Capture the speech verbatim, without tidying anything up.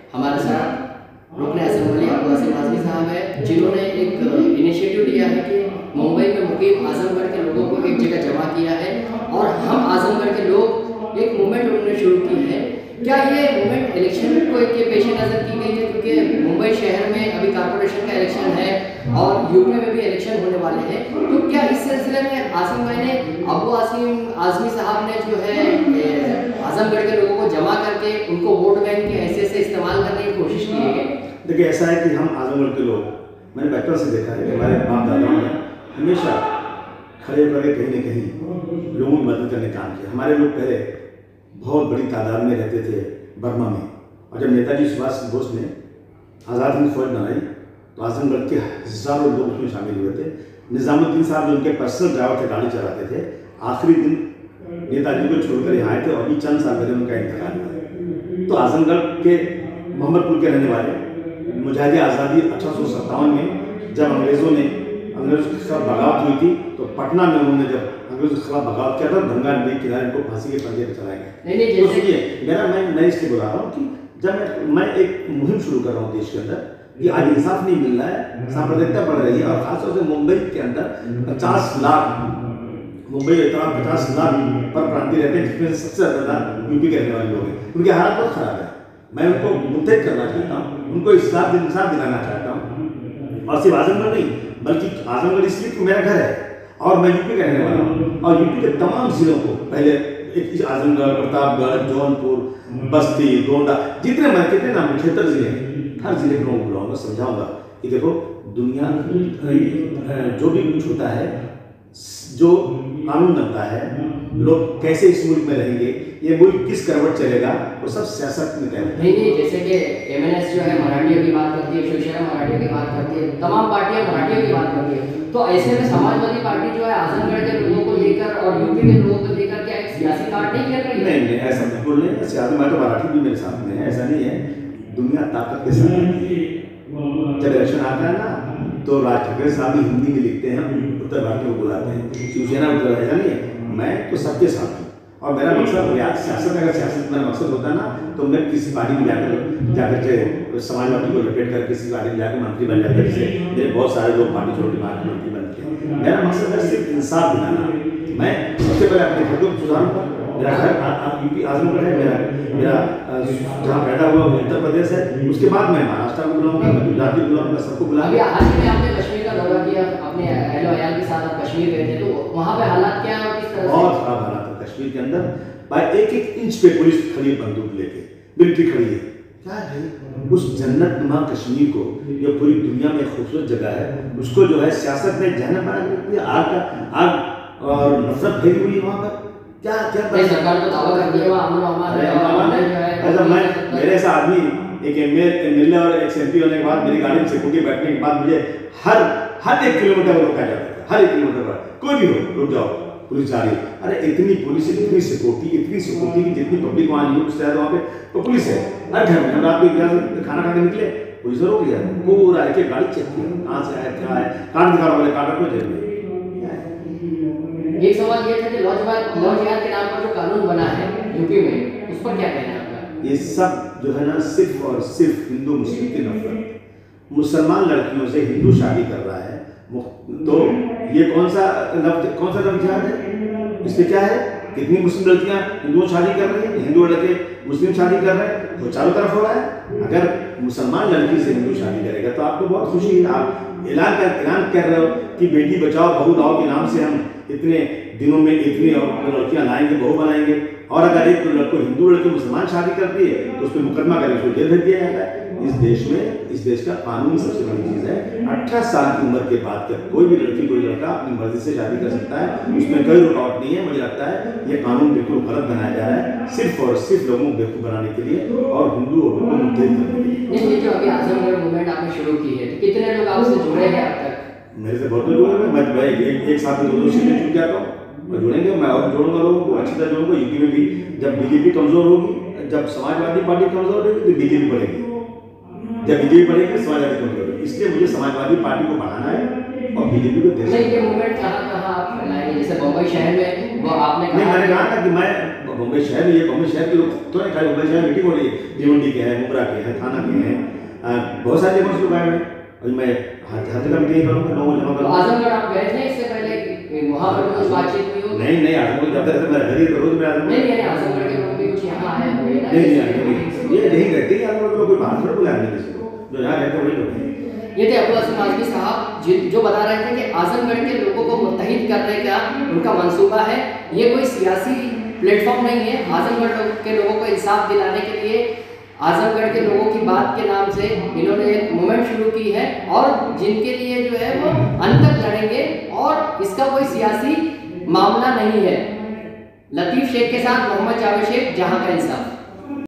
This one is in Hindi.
हमारे साथ रुकने असेंबली अबू आसिम आज़मी साहब है, जिन्होंने एक इनिशिएटिव लिया है कि मुंबई में मुकीम आजमगढ़ के लोगों को एक जगह जमा किया है और हम आजमगढ़ के लोग एक मूवमेंट उन्होंने शुरू की है। क्या ये मूवमेंट इलेक्शन को के पेश नज़र की गई है, क्योंकि मुंबई शहर में अभी कारपोरेशन का इलेक्शन है और यूपी में भी इलेक्शन होने वाले हैं, तो क्या इस सिलसिले में आसिम भाई ने अबू आसिम आज़मी साहब ने जो है आजमगढ़ के लोगों को जमा करके उनको वोट बैंक के हैसियत से इस्तेमाल करने की कोशिश की है? देखिए, ऐसा है कि हम आजमगढ़ के लोग, मैंने बचपन से देखा है कि हमारे बाप दादाओं ने हमेशा खड़े होकर कहीं ना कहीं लोगों की मदद करने का काम किया। हमारे लोग पहले बहुत बड़ी तादाद में रहते थे बर्मा में, और जब नेताजी सुभाष बोस ने आज़ाद हिंद फौज बनाई तो आजमगढ़ के हज़ारों लोग उसमें शामिल हुए थे। निज़ामुद्दीन साहब जो उनके पर्सनल ड्राइवर थे, गाड़ी चलाते थे, आखिरी दिन नेताजी को छोड़कर यहाँ आए थे और अभी चंद साल पहले उनका इंतकाल हुआ। तो आजमगढ़ के मोहम्मदपुर के रहने वाले मुजाहिद आज़ादी अठारह सौ सत्तावन में जब अंग्रेज़ों ने अंग्रेज़ों के खिलाफ बगावत हुई थी तो पटना में उन्होंने जब अंग्रेज़ों के खिलाफ बगावत किया था, गंगा नदी के किनारे को फांसी के फंदे पर चलाया गया। तो सुनिए, मेरा मैं मैं इसलिए बुला रहा हूँ कि जब मैं मैं एक मुहिम शुरू कर रहा हूँ देश के अंदर कि आज इंसाफ नहीं मिल रहा है, सांप्रदायिकता बढ़ रही है, और खासतौर से मुंबई के अंदर पचास लाख मुंबई इतना पचास लाख पर प्रांतीय रहते हैं, जिसमें सबसे ज़्यादा यूपी के रहने वाले लोग हैं। उनके हालात बहुत खराब है। मैं उनको मुतहद करना चाहता हूँ, उनको इंसाफ इंसाफ दिलाना चाहता हूँ, और सिर्फ आजमगढ़ नहीं बल्कि आजमगढ़ इसलिए कि मेरा घर है और मैं यूपी का रहने वाला हूँ, और यूपी के तमाम जिलों को पहले आजमगढ़, प्रतापगढ़, जौनपुर, बस्ती, गोंडा, जितने मैं कितने नाम क्षेत्र जिले हैं, हर जिले के लोगों को बुलाऊंगा, समझाऊंगा कि देखो दुनिया जो भी कुछ होता है, जो कानून बनता है, लोग कैसे इस मुल्क में रहेंगे, ये मुल्क किस करवट चलेगा, वो सब सियासत में तय है। नहीं नहीं, जैसे कि एमएनएस जो है मराठियों की बात करती है, शिवसेना मराठियों की बात करती है, तमाम पार्टियां मराठियों की बात करती है, तो ऐसे में समाजवादी पार्टी जो है आजमगढ़ के लोगों को लेकर और यूपी के लोगों को लेकर क्या एक सियासी कार्ड नहीं खेल रही है? नहीं नहीं, ऐसा बिल्कुल नहीं। सियासी में तो मराठी भी मेरे साथ में है, ऐसा नहीं है। दुनिया ताकत के साथ आती है। जब इलेक्शन आता है ना तो राज ठाकरे साहब भी हिंदी में लिखते हैं, उत्तर भारतीयों को बुलाते हैं, शिवसेना उत्तर, ऐसा नहीं है। मैं तो सबके साथ हूँ, और मेरा मकसद सियासत, अगर सियासत मेरा मकसद होता है ना तो मैं किसी पार्टी में जाकर जाकर के समाजवादी को लपेट कर किसी पार्टी में जाकर मंत्री बन जाकर, जैसे मेरे बहुत सारे लोग पार्टी छोड़ के बाहर मंत्री बनते हैं। मेरा मकसद है सिर्फ इंसाफ दिलाना। मैं सबसे पहले अपने घर को सुधारूंगा। मेरा घर यूपी आजमगढ़ है, मेरा मेरा जहाँ पैदा हुआ वो उत्तर प्रदेश है, उसके बाद मैं महाराष्ट्र को बुलाऊंगा, मैं गुजरात को बुलाऊंगा, सबको बुलाऊंगा। हाल ही में आपने कश्मीर का दौरा किया, अपने अहलो अयाल के साथ आप कश्मीर गए थे, तो वहाँ पे हालात क्या है और किस तरह? बहुत खराब हालात है कश्मीर के अंदर। भाई एक एक इंच पे पुलिस खड़ी बंदूक लेके, मिलिट्री खड़ी है। क्या है उस जन्नत नुमा कश्मीर को, जो पूरी दुनिया में खूबसूरत जगह है, उसको जो है सियासत में जहन्नम बना दिया। आग का आग और नफरत फैली हुई है वहाँ पर। क्या क्या सरकार तो दावा करती है वहाँ हमारे ऐसा मैं मेरे ऐसा आदमी एक एमएलए और एक एमपी होने के बाद मेरी गाड़ी में सिक्योरिटी बैठने के बाद मुझे हर हर एक किलोमीटर रोका जाता था, हर एक किलोमीटर पर कोई भी हो रुक जाओ, पुलिस जा रही है। अरे इतनी पुलिस, इतनी सिक्योरिटी, इतनी सिक्योरिटी की जितनी पब्लिक वहाँ नहीं, उससे ज़्यादा वहाँ पे तो पुलिस है। हर घर में हम रात को यहाँ से खाना खा के निकले, पुलिस ने रोक लिया, पूरा एक एक गाड़ी चेक किया, कहाँ से आया क्या है, कार्ड दिखा रहा, बोले कार्ड रखो जेब में। एक सवाल ये था कि लॉ जिहाद के नाम पर जो कानून बना है यूपी में, उस पर क्या कहना है आपका? ये सब जो है ना सिर्फ और सिर्फ हिंदू मुस्लिम की नफरत। मुसलमान लड़कियों से हिंदू शादी कर रहा है, तो ये कौन सा लव कौन सा लव जिहाद है? इसमें क्या है? कितनी मुस्लिम लड़कियां हिंदुओं शादी कर रही हैं, हिंदू लड़के मुस्लिम शादी कर रहे हैं, तो चारों तरफ हो रहा है। अगर मुसलमान लड़की से हिंदू शादी करेगा तो आपको बहुत खुशी है, आप ऐलान कर ऐलान कर रहे हो कि बेटी बचाओ बहू लाओ के नाम से हम इतने दिनों में इतनी लड़कियां लाएंगे, बहू बनाएंगे, और अगर एक लड़को हिंदू लड़की मुसलमान शादी करती है तो उस पर मुकदमा करके उसको जेल भेज दिया जाता है। इस देश में इस देश का कानून सबसे बड़ी चीज़ है। अठारह साल की उम्र के बाद जब कोई भी लड़की कोई लड़का अपनी मर्जी से शादी कर सकता है, उसमें कोई रुकावट नहीं है। मुझे लगता है ये कानून बिल्कुल गलत बनाया जा रहा है, सिर्फ और सिर्फ लोगों को बेवकूफ़ बनाने के लिए और हिंदू और को मुद्दे करने के लिए। ये जो अभी आजमगढ़ मूवमेंट आपने शुरू की है, कितने लोग आपसे जुड़े हैं अब तक? मेरे से बहुत लोग जुड़े हैं। मैं भाई एक एक साथ में दो दो सीटें जुड़ जाता हूँ, मैं जुड़ेंगे, मैं और जोड़ूंगा लोगों को, अच्छी तरह जोड़ूंगा। यूपी में भी जब बीजेपी कमजोर होगी, जब समाजवादी पार्टी कमजोर होगी तो बीजेपी बढ़ेगी, जब बीजेपी बढ़ेगी समाजवादी कमजोर होगी। इसलिए मुझे समाजवादी पार्टी को बढ़ाना है और बीजेपी को देना है। ये मूवमेंट कहाँ कहाँ आप फैलाएंगे? जैसे मुंबई शहर में वो आपने नहीं, मैंने कहा था कि मैं बम्बई शहर में ये बम्बई शहर के लोग तो नहीं खाली बम्बई शहर मीटिंग हो रही है, भिवंडी के है, मुब्रा के है, थाना के हैं, बहुत सारे जगह से लोग आए हुए हैं। और मैं हर हर जगह मीटिंग करूँगा, लोगों को जमा तो करूँगा। आजमगढ़ आप गए थे इससे पहले, वहाँ पर कुछ बातचीत हुई हो? नहीं नहीं, आजमगढ़ जाता रहता, मेरा घर ही तो रोज मेरा आजमगढ़। नहीं नहीं, आजमगढ़ के लोग भी कुछ यहाँ आए हुए ना? नहीं नहीं, ये यहीं रहते ही आजमगढ़ के लोग, कोई बाहर थोड़ा बुलाया नहीं किसी को, जो यहाँ रहते वही लोग हैं। ये थे अबू आसिम आजमी साहब जि- जो बता रहे थे कि आजमगढ़ के लोगों को मुत्तहिद करने का उनका मंसूबा है। ये कोई सियासी प्लेटफॉर्म नहीं है। आजमगढ़ लोग के लोगों को इंसाफ दिलाने के लिए आजमगढ़ के लोगों की बात के नाम से इन्होंने एक मूवमेंट शुरू की है, और जिनके लिए जो है वो अंत तक लड़ेंगे, और इसका कोई सियासी मामला नहीं है। लतीफ़ शेख के साथ मोहम्मद जावेद शेख, जहां का इंसाफ।